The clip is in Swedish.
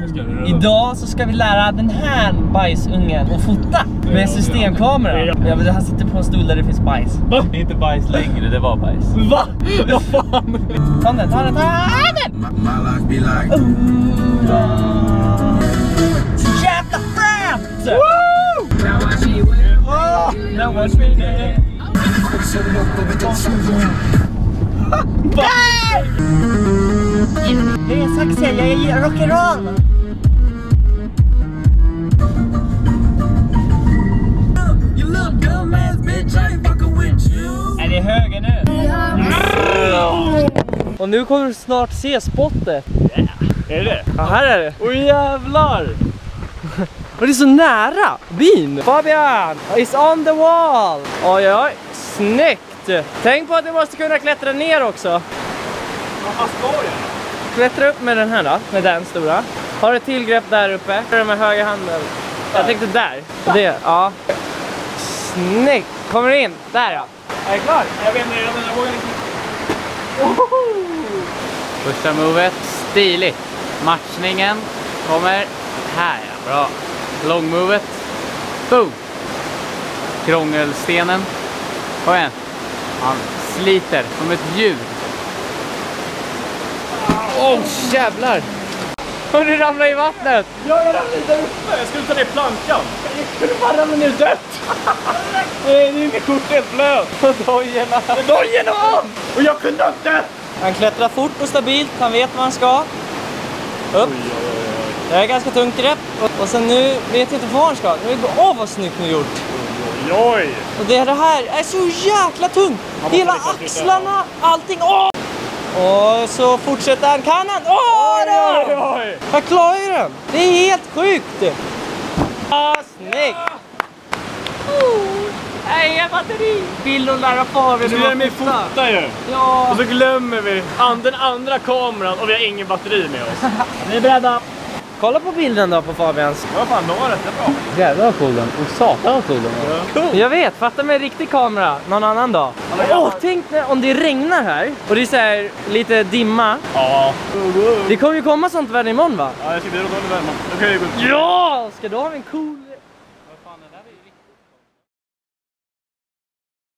Idag så ska vi lära den här bajsungen att fota med systemkamera. Han sitter på en stol där det finns bajs. Va? Inte bajs längre, det var bajs. Va? Vad fan? Ta den. Jävla främt! Woo! Now watch me there. Det är saxen, jag är rock'n'roll. Är det höger nu? Och nu kommer du snart se spottet. Är det? Ja, här är det. Åh jävlar! Och det är så nära bin. Fabian is on the wall. Oj, oj, snyggt. Tänk på att du måste kunna klättra ner också. Vad fan ska jag? Klättra upp med den här då, med den stora. Har ett tillgrepp där uppe. Kör med höger handen. Jag tänkte där. Det, ja. Snyggt. Kommer in. Där ja. Är jag klar? Jag vet inte, jag vågar inte. Första movet, stiligt. Matchningen kommer här, ja, bra. Långmovet, boom. Krångelstenen, kom igen. Han sliter som ett djur. Åh, jävlar. Och du ramlar i vattnet. Ja, jag ramlade där uppe. Jag skulle ta ner plankan. Jag skulle bara ramla ner dött. Det är inget kort helt blöt. Och dojorna. Och jag kunde inte. Han klättrar fort och stabilt. Han vet vad han ska. Upp. Det är ganska tungt grepp. Och sen nu vet jag inte var han ska. Åh, vad snyggt nu gjort. Oj. Och det här är så jäkla tungt. Hela axlarna, allting. Åh! Och så fortsätter han. Kan han? Åh, Oj. jag klarar ju den. Det är helt sjukt. Snyggt. Nej, batteri. Vill och lära Fabian. Så gör mig fota ju. Ja. Och så glömmer vi den andra kameran och vi har ingen batteri med oss. Vi är beredda. Kolla på bilden då på Fabians. Vad fan, det var rätt bra. Jävlar vad cool den. Och satan vad cool den. Ja. Cool. Jag vet, fatta med en riktig kamera någon annan dag. Tänk om det regnar här och det är så här lite dimma. Ja. Det kommer ju komma sånt väder imorgon va? Ja, jag ska bli råd under värmen. Då kan jag gå ut. Ja! Ska då ha en cool